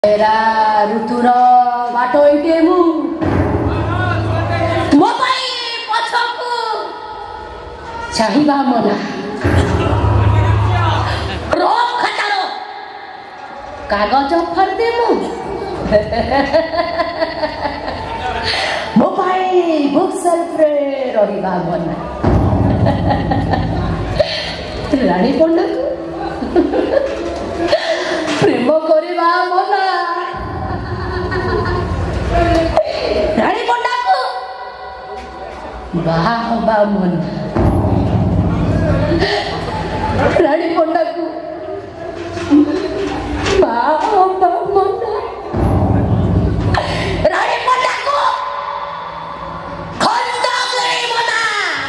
तेरा ऋतुर बाटो इटे मु मो पाई पछकु चाहिबा मना रोक खटारो कागज फर दे मु मो पाई बुक सेल्फ रे रहिबा मना रानी पंडा प्रेम करवा मना रानी पंडा को बाहा हवा मना रानी पंडा को बाहा हवा मना रानी पंडा को खंडा करे मना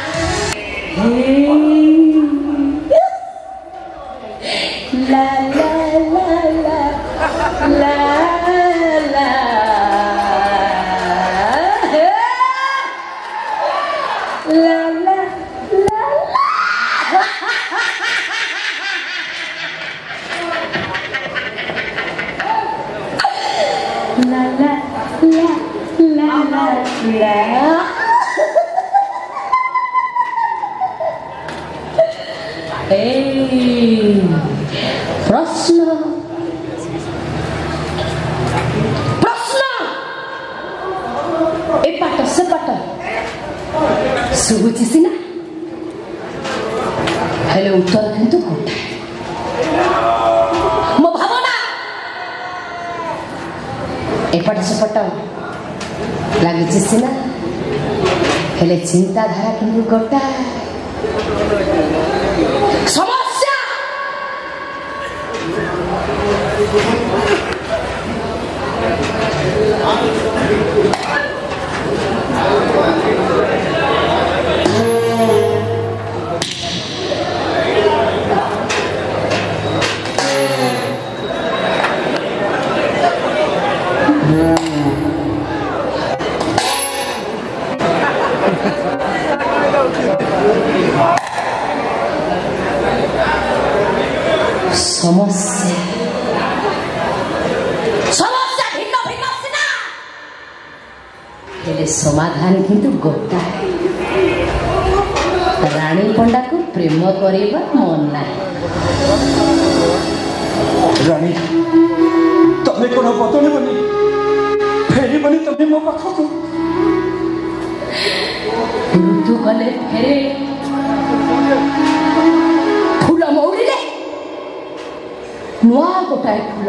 ला ला ला ला ला ला ला ला ला प्रश्न प्रश्न ए पाठ से पाठ सुबुची सिना हेले उत्तर किंतु गोटे मो भावना ए पाठ से पाठ लागिछि सिना हेले चिंताधारा किंतु गोटा समस्या समस्या समस्या भिन्न भिन्न सिना हेले समाधान किंतु गोटा रानी पंडा को प्रेम करवा मना रानी तमे कोन बदले बनी फेरी बनी तमे मो पाखको ऋतु गले फेरे फूल मौड़िले नुआ गोटाए फूल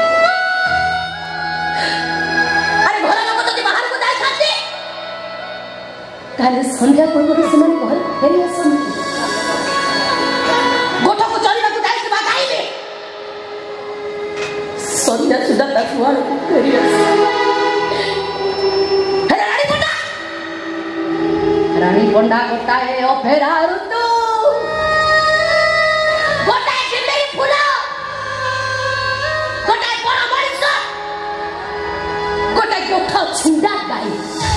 अरे घर लोक जदि बाहर को जाई थाते ताले संध्या पूर्व से मन घर फेरी आसन गोठा को चलिना को जाई से बागाइबे संध्या सुधा तकुआ फेरी आसन रानी पंडा गोटाए अफेरा ऋतु गोटाए सिंदरी फूल गोटाए बड़ मଣିଷ गोटाए गोठा छुंडा गाई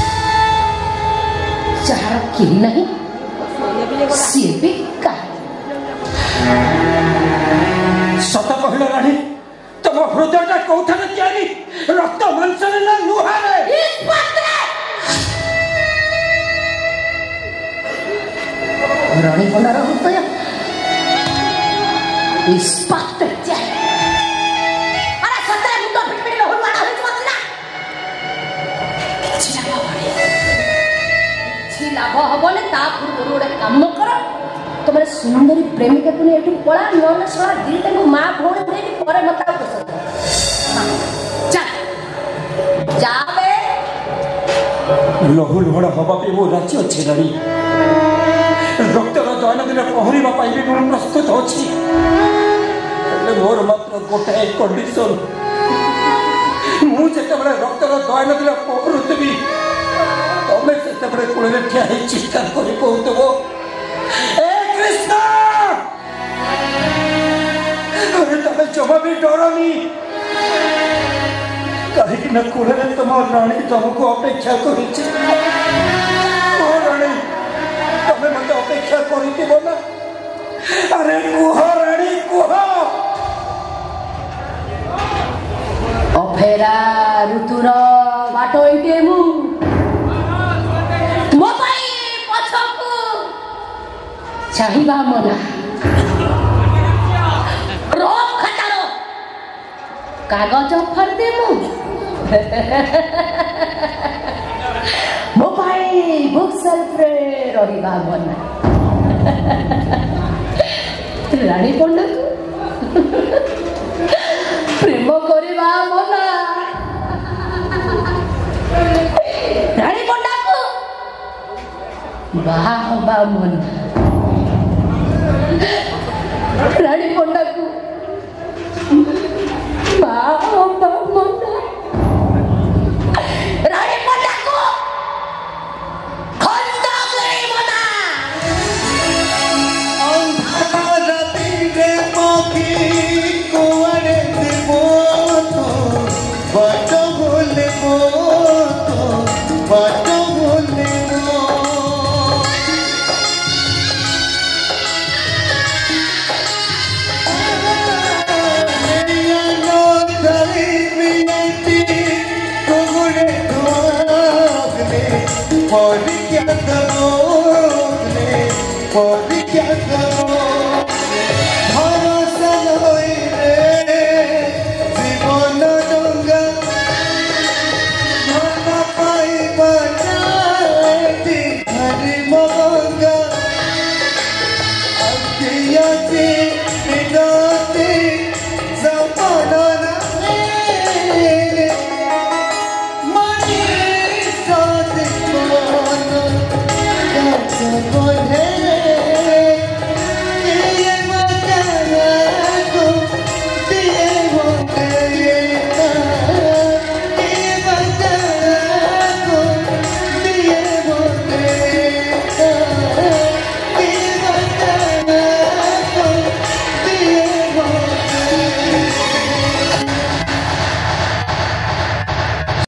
चार की नहीं सी बेका सत कहला रानी तुम हृदयटा कोठारे तयारी रक्त मांस ना लुहारे रानी पंडार हृदय इस्पात जाए अरे सतरे मुंड पिटपिट में हुलवाड़ा होई मत ना किछि लाभ हबने ता पूर्व गोटे काम कर तुम्हारे सुंदरी प्रेमिका को एठू पळा नोन सळा दिल को मां भोणे भोणे परे मत पसंद चल जाबे लहु लहड़ हवा पे वो राज्य अच्छे रानी रक्तर दैनंदिन पहरवा भी मैं प्रस्तुत अच्छी मोर मात्र गोटाए कंडीशन मुझे रक्तर दैनंदिन पहरुवी तमें से कूल ठिया चित्कार कर कहूब अरे तमें जमा भी डरनी कहीं कूल तुम राणी तुमको अपेक्षा कर तमें मत अपेक्षा कर अरे कुह राणी कुह फेरा ऋतुर बाटो इटे मु मो पाई पछकु चाहिबा मना रोम खटारो कागज फर दे मु मो पाई बुक सेल्फ रे रहिबा मना रानी पंडा प्रेम करवा मना रानी पंडा को बाहा हवा मना रानी पंडा को बाहा हवा मना रानी पंडा को खंडा गई मना For